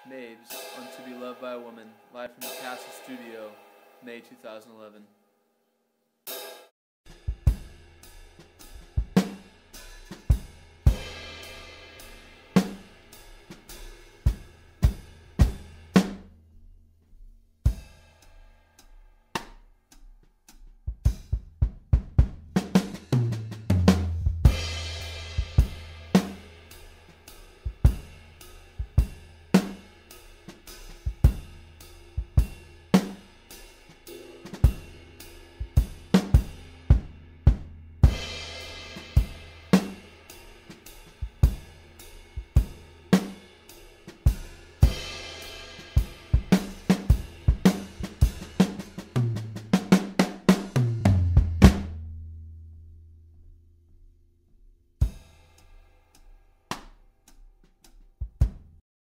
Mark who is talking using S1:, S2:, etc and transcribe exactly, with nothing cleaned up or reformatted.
S1: Mabes on To Be Loved by a Woman, live from the Castle Studio, May two thousand eleven.